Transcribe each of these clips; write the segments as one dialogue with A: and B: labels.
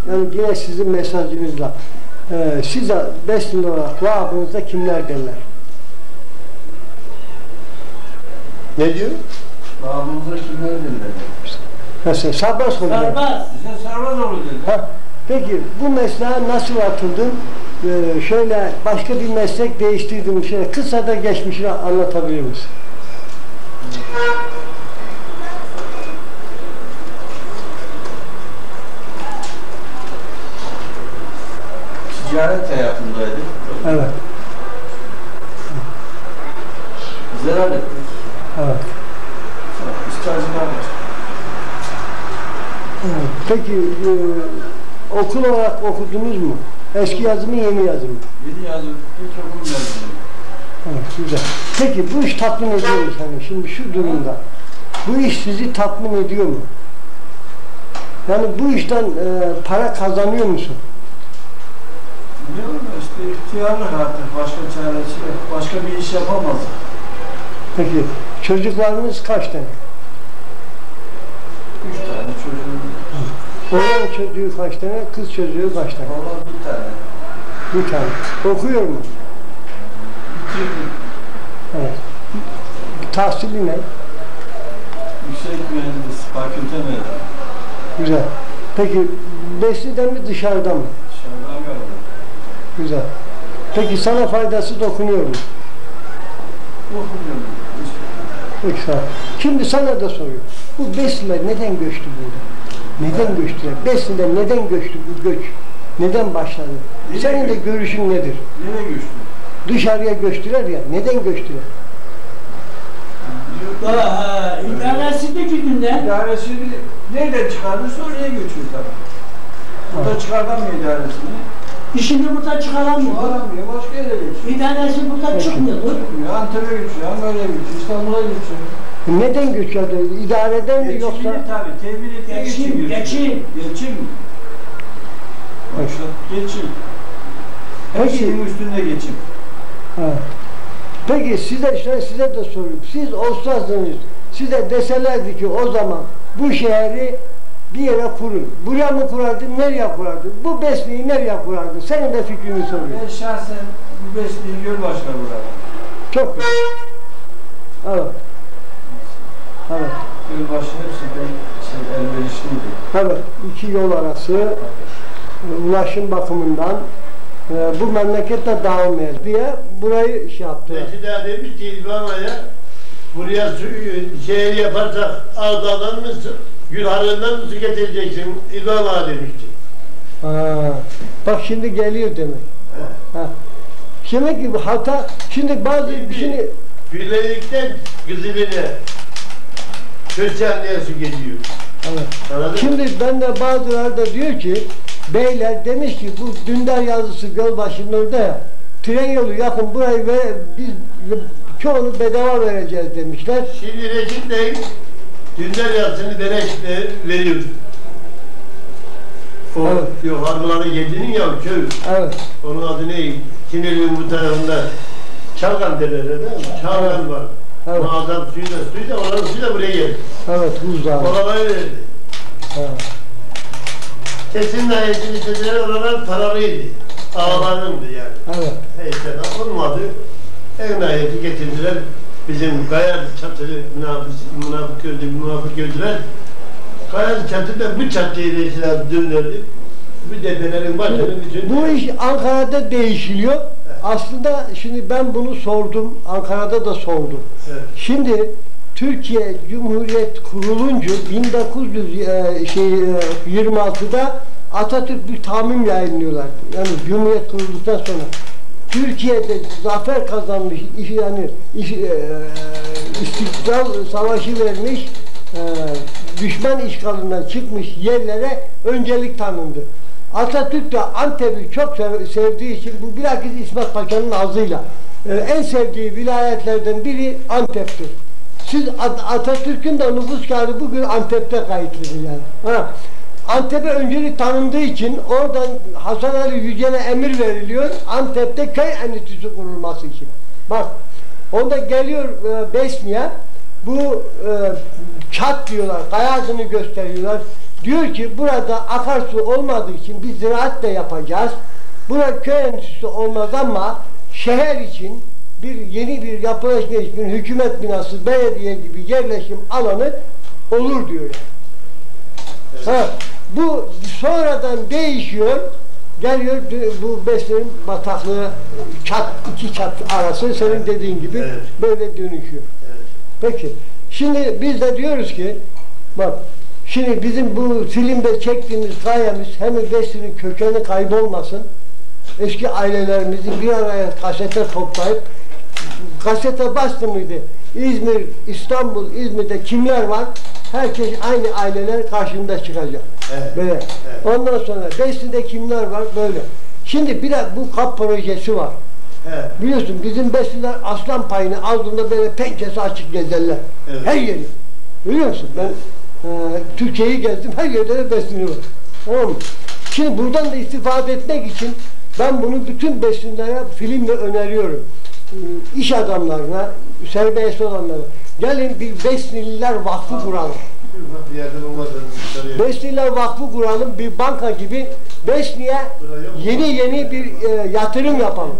A: Yani yine sizin mesajınızla size Besni olarak vaabınızda kimler derler?
B: Ne diyor?
C: Vaabınızda kimler derler?
A: Mesela Sarbaz Hoca.
D: Sarbaz.
C: Bize Sarbazoğlu dedi.
A: Peki bu mesleğe nasıl atıldın? Şöyle başka bir meslek değiştirdim. Şöyle kısa da geçmişini anlatabilir misin?
C: Ticaret hayatındaydı.
A: Evet.
C: Zarar ettik.
A: Evet.
C: İstacılar var.
A: Evet. Peki okul olarak okudunuz mu? Eski yazımı, yeni yazımı?
C: Yeni yazım, ilkokul mezunu.
A: Evet, güzel. Peki bu iş tatmin ediyor mu seni? Şimdi şu durumda. Bu iş sizi tatmin ediyor mu? Yani bu işten para kazanıyor musun?
C: Biliyor musun? İşte ihtiyarlık artık. Başka çaresi yok. Başka bir iş yapamaz.
A: Peki çocuklarınız kaç tane?
C: 3 tane çocuğum.
A: Oğlan çocuğu kaç tane? Kız çocuğu kaç tane?
C: Valla bir tane.
A: Bir tane. Okuyor mu?
C: Bitirdim.
A: Evet. Tahsili ne?
C: Yüksek mühendis, fakülte mezunu.
A: Güzel. Peki Besni'den mi dışarıdan mı?
C: Dışarıdan geldim.
A: Güzel. Peki sana faydası dokunuyor mu?
C: Okumuyorum.
A: Peki sağ ol. Şimdi sana da soruyor. Bu Besni'ler neden göçtü burada? Neden göçtüler? Besni'den neden göçtü bu göç? Neden başladı? Senin de görüşün nedir?
C: Nereye göçtün?
A: Dışarıya göçtüler ya. Neden göçtüler?
D: İdaresindeki günden
C: İdaresini nereden çıkardıysa oraya göçüyor tabii. Burada çıkartamıyor idaresini.
D: işini burada çıkaramıyor.
C: Çıkaramıyor, başka yere geçiyor.
D: İdaresi burada çıkmıyor.
C: Çıkmıyor, Antep'e geçiyor, Ankara'ya geçiyor, İstanbul'a geçiyor.
A: Neden göçüyordu? İdareden mi yoksa?
C: Tabii, tevhid ettiği
D: Geçim, geçim.
C: Geçim. Başka geçim. Her
A: Peki.
C: şeyin üstünde geçim.
A: Evet. Peki size de soruyorum. Siz olsaydınız, size deselerdi ki o zaman bu şehri bir yere kurun. Buraya mı kurardın, nereye kurardın? Bu Besni'yi nereye kurardın? Senin de fikrini soruyorum.
C: Ben şahsen bu Besni'yi Gölbaşı'na vurarım.
A: Çok güzel. Evet. Evet.
C: Gölbaşı hepsinden elverişliydi.
A: Evet. İki yol arası ulaşım bakımından bu memlekette dağılmayız diye burayı şey yaptılar.
B: Peki daha demiş ki İlvana'ya buraya şehir yaparsak Ağda'dan mı, Gülhane'den mi su getireceksin İlvana demişti.
A: Bak şimdi geliyor demek. Ha. Demek ki bu hata, şimdi bazı şimdi
B: Gülelikten Kızıli'ne Köşenli'ye su geliyor.
A: evet.
B: Anladın
A: Şimdi
B: mı?
A: ben de bazıları da diyor ki beyler demiş ki bu Dündar yazısı Gölbaşı'nın orada ya tren yolu yakın burayı ve biz çoğunu bedava vereceğiz demişler.
B: Şimdi Reşit Bey Dündar yazısını Bereş'te veriyor. O
A: Evet.
B: yok Harmaların Yedi'nin ya köy.
A: Evet.
B: Onun adı ne? Kinel'in bu tarafında Çalgan derler değil mi? Çalgan var.
A: Evet.
B: Mağazam suyu da oranın suyu da buraya geldi.
A: Evet, Huzdağ.
B: Oraları verdi.
A: Evet.
B: Sesin nahiyetini istediler, oralar paralıydı. Ağalarındı yani.
A: Evet.
B: Neyse, olmadı. En nahiyeti getirdiler. Bizim Kayalı çatılı münafık gördüler. Kayalı çatıda bu çatıyı reçiler döndürdü. Bu depelerin başını bütün...
A: Bu iş Ankara'da değişiliyor. Aslında şimdi ben bunu sordum. Ankara'da da sordum.
B: Evet.
A: Şimdi Türkiye Cumhuriyet kurulunca 1926'da Atatürk bir tamim yayınlıyorlar. Yani Cumhuriyet kurulduktan sonra Türkiye'de zafer kazanmış, İstiklal Savaşı vermiş, düşman işgalinden çıkmış yerlere öncelik tanındı. Atatürk de Antep'i çok sevdiği için bu bilakis İsmet Paşa'nın ağzıyla en sevdiği vilayetlerden biri Antep'tir. Siz Atatürk'ün de nüfus kağıdı bugün Antep'te kayıtlıdır yani. Ha. Antep'e öncelik tanındığı için oradan Hasan Ali Yücel'e emir veriliyor Antep'te köy enstitüsü kurulması için. Bak, onda geliyor Besni'ye bu çat diyorlar, kaya adını gösteriyorlar. Diyor ki burada akarsu olmadığı için biz ziraat da yapacağız. Burada köy enstitüsü olmaz ama şehir için yeni bir yapılaşma için hükümet binası, belediye gibi yerleşim alanı olur diyor. Evet. Ha, bu sonradan değişiyor. Geliyor bu Besni'nin bataklığı iki çat arası senin dediğin gibi evet. Böyle dönüşüyor. Evet. Peki. Şimdi biz de diyoruz ki bak şimdi bizim bu filmde çektiğimiz gayemiz hem Besni'nin kökeni kaybolmasın. Eski ailelerimizi bir araya kasete toplayıp kasete bastı mıydı? İzmir, İstanbul, İzmir'de kimler var? Herkes aynı aileler karşımda çıkacak. Evet. Böyle. Evet. Ondan sonra Besni'de kimler var? Böyle. Şimdi bir de bu kap projesi var. Evet. Biliyorsun bizim Besniler aslan payını aldığında böyle pençesi açık gezerler. Evet. Her yeri. Biliyor musun? Ben Türkiye'yi gezdim. Her yerde de Besni var. Tamam mı? Şimdi buradan da istifade etmek için ben bunu bütün Besnilere filmle öneriyorum. İş adamlarına, serbest olanlara. Gelin bir Besnililer Vakfı kuralım. Besnililer Vakfı kuralım, bir banka gibi Besni'ye yeni bir yatırım yapalım.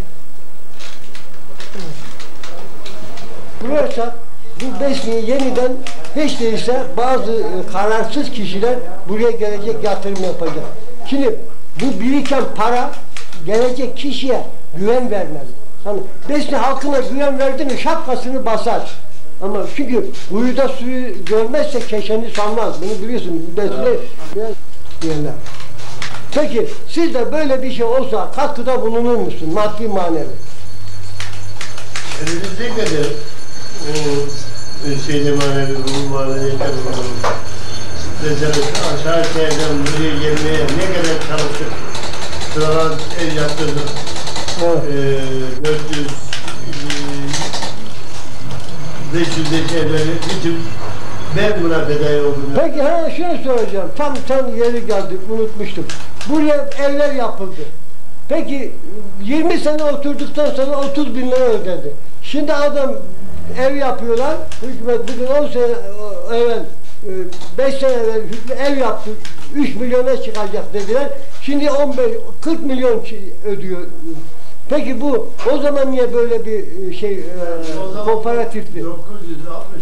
A: Burası bu Besni'yi yeniden hiç değilse bazı kararsız kişiler buraya gelecek yatırım yapacak. Şimdi bu biriken para gelecek kişiye güven vermeli. Hani Besni halkına güven verdi mi şapkasını basar. Ama çünkü kuyuda suyu görmezse keşeni sanmaz. Bunu biliyorsun. Besni diyorlar. Peki siz de böyle bir şey olsa katkıda bulunur musun? Maddi manevi.
B: Elimizde kadar o şeyde manevi, bu manevi aşağı şehirden buraya gelmeye ne kadar çalıştık. Sıralar ev yaptırdık. Evet. 400 500 evleri bütün ben buna fedai oldum.
A: Peki şunu soracağım. Tam yeri geldi, unutmuştum. Buraya evler yapıldı. Peki 20 sene oturduktan sonra 30 bin lira ödedi. Şimdi adam ev yapıyorlar. Hükümet bugün 10 sene evvel 5 sene evvel ev yaptı. 3 milyona çıkacak dediler. Şimdi 40 milyon ödüyor. Peki bu o zaman niye böyle bir şey kooperatifti?
B: 960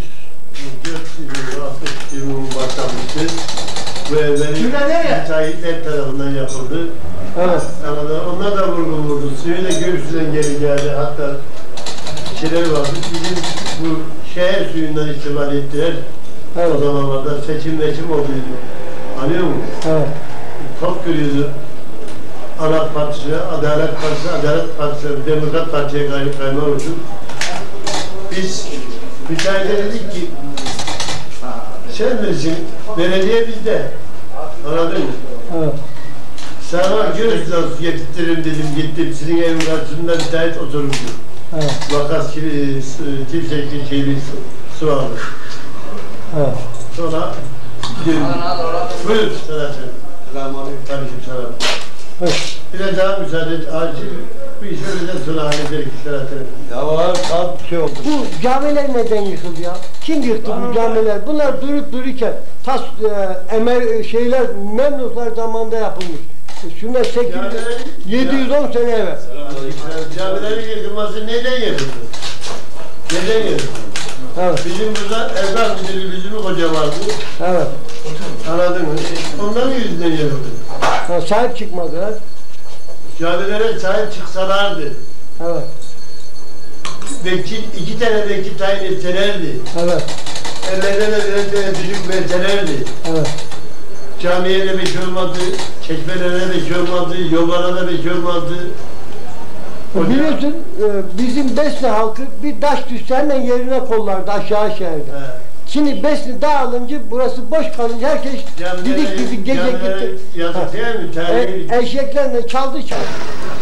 B: yılının başlamıştı. Bu evlerin müteahhitler tarafından yapıldı. Evet. Onlar da vurdu. Suyu da Göğsü'den geri geldi. Hatta şeyleri vardı. Bizim bu şehir suyundan istifade ettiler. Evet. O zamanlarda seçim oluyordu. Anlıyor musun? Evet. Top görüyordu. Ana Partisi, Adalet Partisi, Demokrat Parti'ye kaymak için. Biz müteahhide dedik ki sen bilirsin, belediye bizde. Anladın mı? Evet. Sana Göğsü'den su getirtirim dedim, gittim. Sizin evin karşısında müteahhit otururdu. Evet. Vakas Timsekli şeyli su aldı. Evet. Sonra buyur Selahattin. Selamünaleyküm. Aleyküm selam. Evet. Biraz daha müsaade et. Acil bir iş öyleden sonra hallederek Selahattin. Ya var, kalp şey oldu.
A: Bu camiler neden yıkıldı ya? Kim yıktı bu camiler? Bunlar durup dururken şeyler Memluklar zamanında yapılmış. Şuna 710 sene evvel.
B: Camilerin yıkılması neden yapıldı? Neden yapıldı? Evet. Bizim burada Erkan müdürü hoca vardı. Evet. Anladın mı? Onların yüzünden yapıldı.
A: Sahip çıkmadılar.
B: Camilere sahip çıksalardı.
A: Evet.
B: Vekil, 2 tane vekil tayin etselerdi. Evet. Ellerine de birer tane düdük verselerdi. Evet. Camiye de bir şey olmadı, çeşmelere bir şey olmadı, yollara da bir şey olmadı.
A: Biliyorsun bizim Besni halkı bir taş düşse hemen yerine kollardı aşağı şehirde. Evet. Şimdi Besni dağılınca burası boş kalınca herkes didik gece gitti.
B: Yazık değil mi?
A: Eşeklerle çaldı.